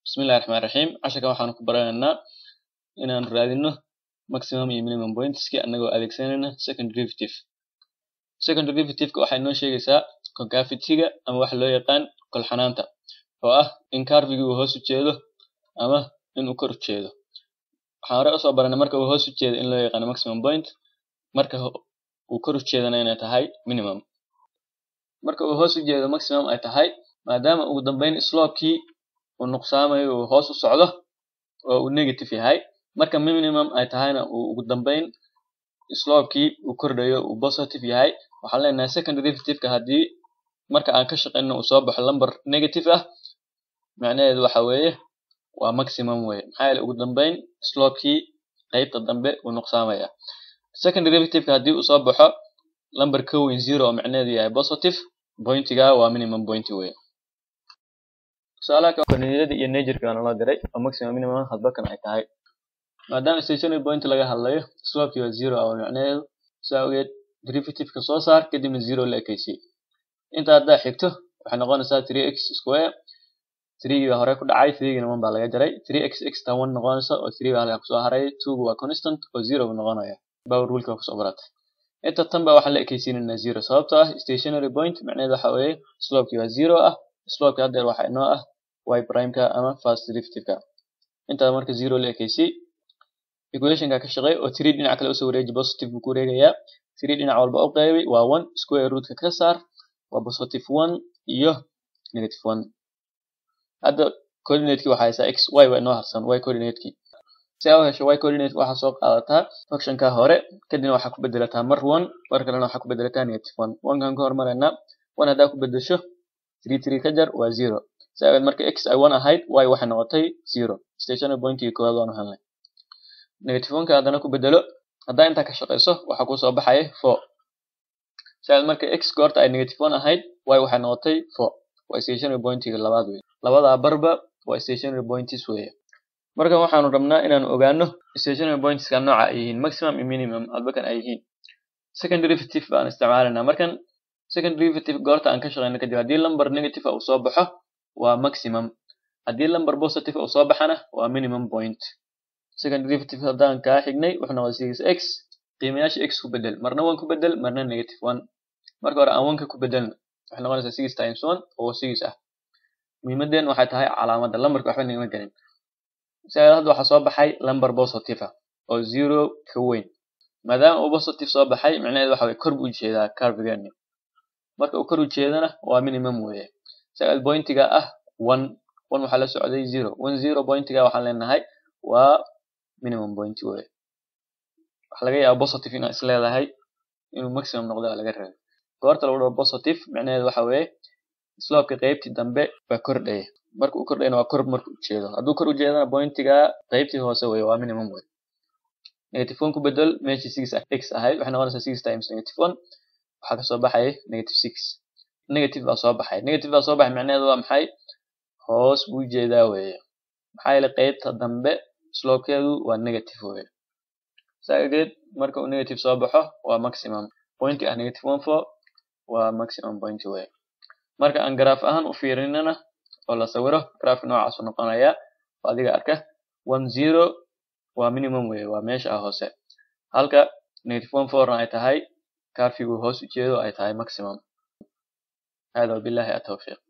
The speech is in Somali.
Bismillahir Rahmanir Rahim. Casharka waxaan ku baranaynaa inaan raadino maximum iyo minimum pointski anagoo adeegsanayna second derivative. Second derivative ka waxay noo sheegaysaa concavity-ga ama waxa loo yaqaan kolxanaanta oo ah in curve-gu uu hoos u jeedo ama in uu kor u jeedo. Waxaan hore u soo baranay marka uu hoos u jeedo in loo yaqaan maximum point, marka uu kor u jeedana inay tahay minimum. Marka uu hoos u jeedo maximum ay tahay maadaama ugu dambeyn slope-kii uu nuqsaamayo uu hoos u socdo oo uu negative yahay, marka minimum ay tahayna uu ugu dambeyn slope-kii uu kordhayo uu positive yahay. Waxaan leenahay second derivative-ka haddii marka aan ka shaqeyno uu soo baxo number negative ah, macnaheedu waxa weeye waa maximum weeye, maxaa yeelay ugu dambeyn slope-kii qaybta dambe uu nuqsaamaya. Second derivative-ka haddii uu soo baxo number ka weyn 0 oo macnaheedu yahay positive, pointiga waa minimum point weeye. Tusaalaha coordinate iyo nature-ka loo diray oo maximum minimum hadba kan ay tahay. Maadaama stationary point laga hadlayo, slope-kii waa 0 oo macnaheedu saaweed derivative-ka soo saar kadibna 0 la ekaysi. Inta hadda xigto waxay noqonaysaa 3x square. 3 hore ku dhacay, 3 1 baa laga jaray. 3x x tan 1 noqonaysa oo 3 baa halka soo haray, 2 waa constant oo 0 buu noqonaya. Power rule-ka ku soo baratay. Inta tan baa waxa la ekaysiinayna 0 sababtoo ah stationary point macnaheedu waxa weeye slope-kii waa 0 ah. Slope-ka hadda waxa inoo ah y prime-ka ama first derivative-ka. Inta marka 0 la ekaysi equation-ka ka shaqeey oo 3 dhinac kale u soo wareeji positive buu ku wareegayaa. 3 dhinac walba u qaybay waa 1 square root-ka ka saar waa positive 1 iyo negative 1. Hadda coordinate-kii waxa haysaa x y waa inoo harsan y coordinate-kii. Si aad u hesho y coordinate waxa soo qaadataa function-ka hore kadibna waxa ku bedelataa mar 1 mar kalena waxa ku bedelataa negative 1. 1 kan ka hormarayna 1 hadaa ku bedesho 3 ka jar waa 0. Saaweed marka x ay 1 ahayd y waxay noqotay 0. Stationary point-kii koowaad waan helnay. Negative 1 ka hadana ku bedelo hadaa inta ka shaqeyso waxa ku soo baxay 4. Saaweed marka x goorta ay negative 1 ahayd y waxay noqotay 4. Waa stationary point-kii labaad weey. Labada barba waa stationary points weey. Marka waxaanu rabnaa inaan ogaano stationary points-ka nooca ay yihiin maximum iyo minimum hadba kan ay yihiin. Second derivative baan isticmaalanaa. Markan second derivative goorta aan ka shaqeyno kadib haddii number negative uu soo baxo waa maximum, haddii number positive uu soo baxana waa minimum point. Second derivative hadaan ka xignay wuxuu noqday 6x qiimayaasha x ku bedel, marna 1 ku bedel marna negative 1. Marka hore aan 1 ka ku bedelno waxay noqonaysaa 6 times 1 oo 6 ah. Muhiimadeen waxay tahay calaamadda lambarka waxba nagama gelin. Sida hadda waxa soo baxay number positive ah oo 0 ka weyn. Maadaama uu positive soo baxay macnaheedu waxa way kor u jeedaa curve-gaani. Marka uu kor u jeedana waa minimum weeye. Sida point-ga ah 1 waxa la socday 0. 1 0 point-ga waxaan leenahay waa minimum point weeye. Waxa laga yaabaa positive in is leedahay inuu maximum noqdo laga rabo. Goorta lagu dhaho positive macnaheedu waxa weeye slope-ka qaybtii dambe waa kordhay. Marka uu kordhayna waa kor marka uu jeedo. Hadduu kor u jeedana point-ga qaybtii hoose weeye waa minimum weeye. Negative 1 ku bedel meeshii 6x ahayd waxay noqonaysaa 6 times negative 1 waxa ka soo baxay negative 6. Negative baa soo baxay. Negative baa soo baxay macnaheedu waa maxay? Hoos buu jeedaa weeye. Maxaa yeelay qaybta dambe slope-keedu waa negative weeye. Saageed marka uu negative soo baxo waa maximum. Point-ka ah negative 1 4 waa maximum point weeye. Marka aan graph ahaan u fiirinana oo la sawiro graph noocaas u noqonaya oo adiga arka 1 0 waa minimum weeye waa meesha hoose. Halka negative 1 4 ay tahay curve-gu hoos u jeedo ay tahay maximum. هذا وبالله التوفيق.